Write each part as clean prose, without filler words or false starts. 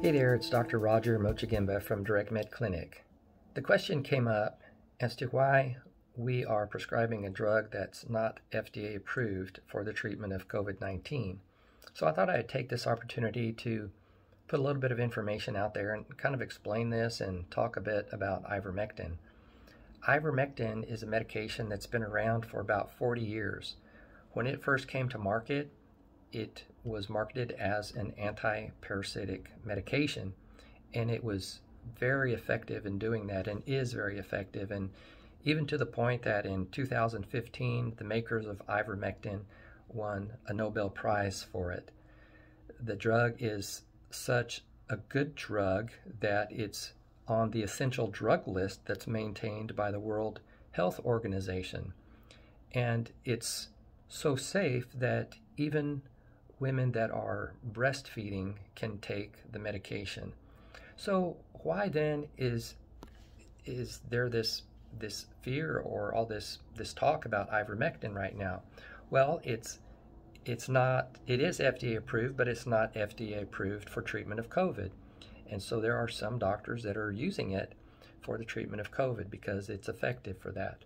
Hey there, it's Dr. Roger Mochagimba from Direct Med Clinic. The question came up as to why we are prescribing a drug that's not FDA approved for the treatment of COVID-19. So I thought I'd take this opportunity to put a little bit of information out there and kind of explain this and talk a bit about ivermectin. Ivermectin is a medication that's been around for about 40 years. When it first came to market, it was marketed as an anti-parasitic medication, and it was very effective in doing that and is very effective, and even to the point that in 2015 the makers of ivermectin won a Nobel Prize for it. The drug is such a good drug that it's on the essential drug list that's maintained by the World Health Organization, and it's so safe that even women that are breastfeeding can take the medication. So why then is there this fear or all this talk about ivermectin right now? Well, it is FDA approved, but it's not FDA approved for treatment of COVID. And so there are some doctors that are using it for the treatment of COVID because it's effective for that.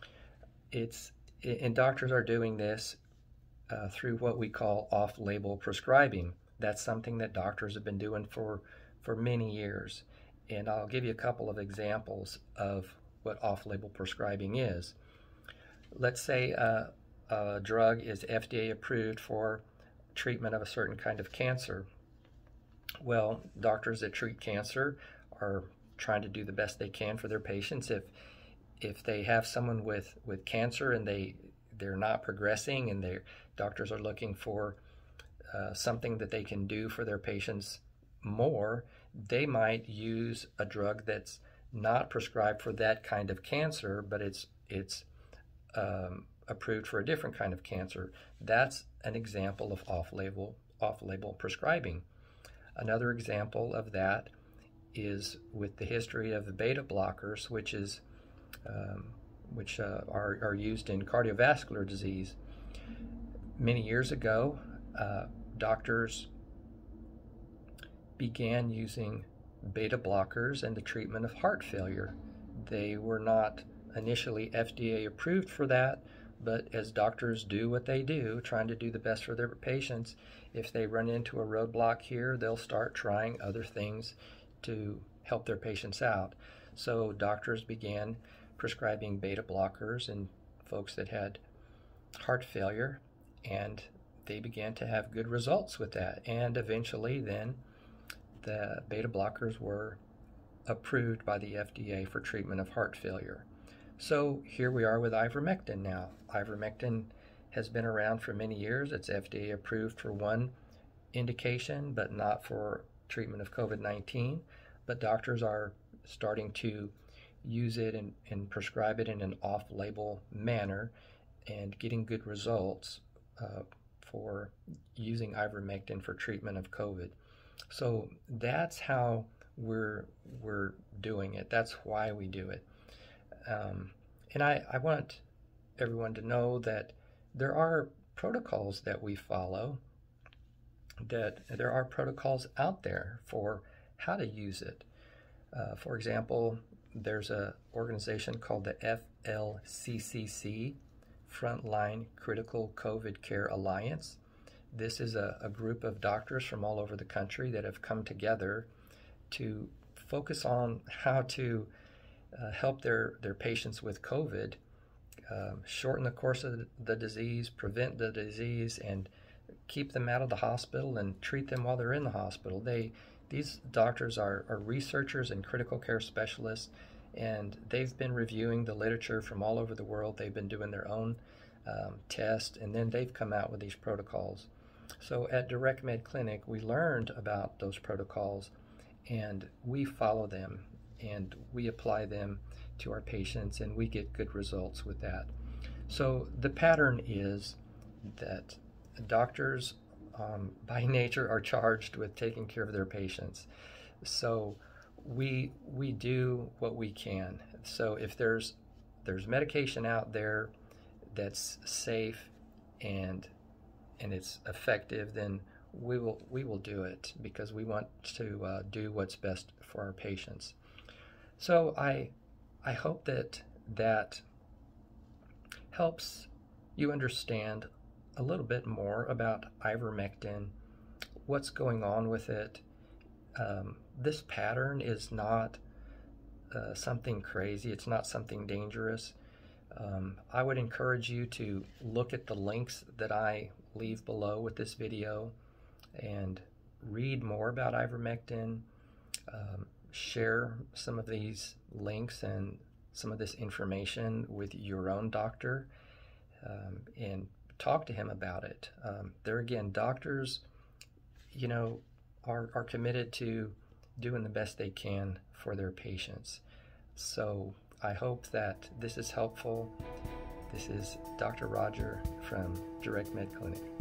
And doctors are doing this through what we call off-label prescribing. That's something that doctors have been doing for many years. And I'll give you a couple of examples of what off-label prescribing is. Let's say a drug is FDA approved for treatment of a certain kind of cancer. Well, doctors that treat cancer are trying to do the best they can for their patients. If they have someone with cancer and they're not progressing and their doctors are looking for something that they can do for their patients more, they might use a drug that's not prescribed for that kind of cancer, but it's approved for a different kind of cancer. That's an example of off-label prescribing. Another example of that is with the history of the beta blockers, which are used in cardiovascular disease. Many years ago, doctors began using beta blockers in the treatment of heart failure. They were not initially FDA approved for that, but as doctors do what they do, trying to do the best for their patients, if they run into a roadblock here, they'll start trying other things to help their patients out. So doctors began prescribing beta blockers in folks that had heart failure, and they began to have good results with that. And eventually then the beta blockers were approved by the FDA for treatment of heart failure. So here we are with ivermectin now. Ivermectin has been around for many years. It's FDA approved for one indication, but not for treatment of COVID-19. But doctors are starting to use it and prescribe it in an off-label manner and getting good results for using ivermectin for treatment of COVID. So that's how we're doing it. That's why we do it. And I want everyone to know that there are protocols that we follow, that there are protocols out there for how to use it. For example, there's an organization called the FLCCC, Frontline Critical COVID Care Alliance. This is a group of doctors from all over the country that have come together to focus on how to help their patients with COVID, shorten the course of the disease, prevent the disease, and keep them out of the hospital and treat them while they're in the hospital. These doctors are researchers and critical care specialists, and they've been reviewing the literature from all over the world. They've been doing their own tests, and then they've come out with these protocols. So at Direct Med Clinic, we learned about those protocols, and we follow them, and we apply them to our patients, and we get good results with that. So the pattern is that doctors by nature are charged with taking care of their patients. So we do what we can. So if there's medication out there that's safe and it's effective, then we will do it because we want to do what's best for our patients. So I hope that helps you understand a little bit more about ivermectin, what's going on with it. This pattern is not something crazy. It's not something dangerous. I would encourage you to look at the links that I leave below with this video and read more about ivermectin. Share some of these links and some of this information with your own doctor, and talk to him about it. There again, doctors, you know, are committed to doing the best they can for their patients. So I hope that this is helpful. This is Dr. Roger from Direct Med Clinic.